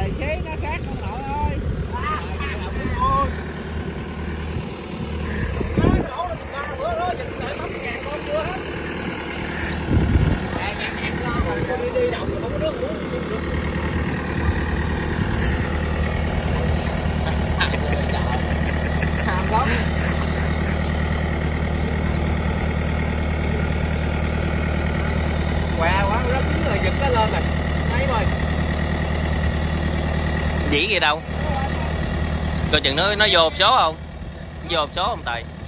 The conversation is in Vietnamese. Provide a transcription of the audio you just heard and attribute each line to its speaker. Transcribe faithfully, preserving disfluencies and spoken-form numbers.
Speaker 1: tài xế nó khác ông nội ơi. Đi đâu không có nước uống. Hàm lắm. Què quá, nó cứng rồi, giật cái lên rồi. Thấy rồi.
Speaker 2: Dĩ gì đâu. Coi chừng nó nó vô hộp số không? Vô hộp số không Tài?